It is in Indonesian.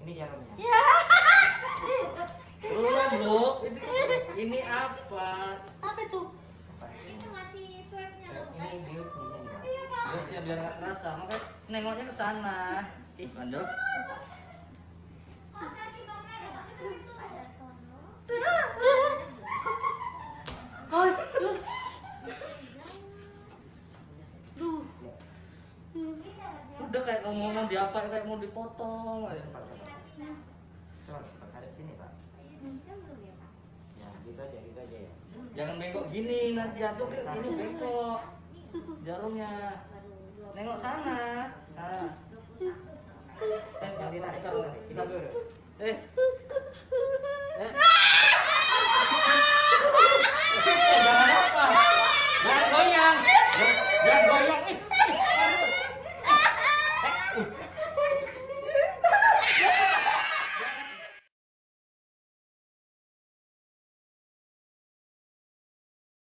Ini jarumnya. Ya. Belum loh. Ini apa? Apa tuh? Itu masih swabnya loh. Ini biutnya nih. Iya kak. Terus ya biar nggak kerasa, makanya nengoknya ke sana. Ih, Bando. Oh tadi kamera pakai itu. Ada tono. Koi, terus. Duh. Udah kayak ngomong diapa kayak mau dipotong aja. Coba tarik sini Pak. Ya gitu aja ya. Jangan bengkok gini, nanti jatuh ke ini bengkok. Jarumnya. Nengok sana. Nah. Yang ditarik kita dulu. Eh. Jangan apa? Jangan goyang. Jangan goyang.